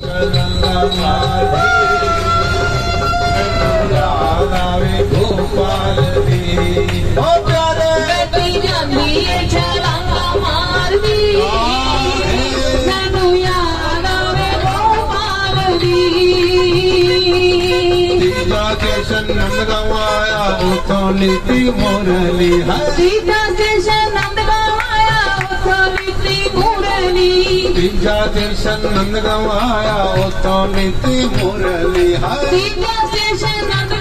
गोपाल दी ओ प्यारे बेटी जांदी है छलांगा मार दी मैनू याद आवे गोपाल दी सीता स्टेशन नंदगांव आया उथों लीती मुरली सीता स्टेशन नंदगांव आया उथों लीती मुरली सीता स्टेशन नंदगांव आया उथों लीती मुरली सीता स्टेशन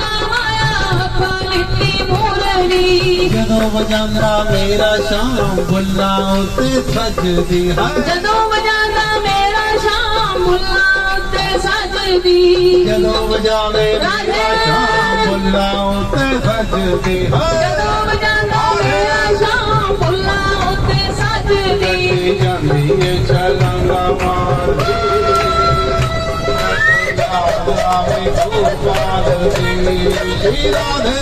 जदों वजांदा मेरा शाम बुल्ला उत्ते सजदी जदों वजांदा मेरा शाम बुल्ला उत्ते सजदी जदों वजावे मेरा शाम बुल्ला उत्ते सजदी जदों वजांदा मेरा शाम बुल्ला उत्ते सजदी जांदी है छलांगा मारदी आवे गोपाल दी श्री राधे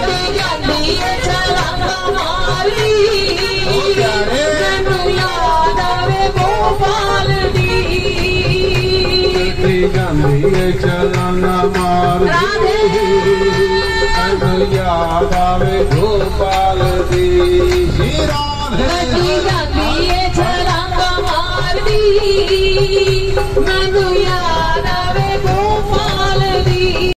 गोपाल दी चलाना मार याद आवे गोपाल दी।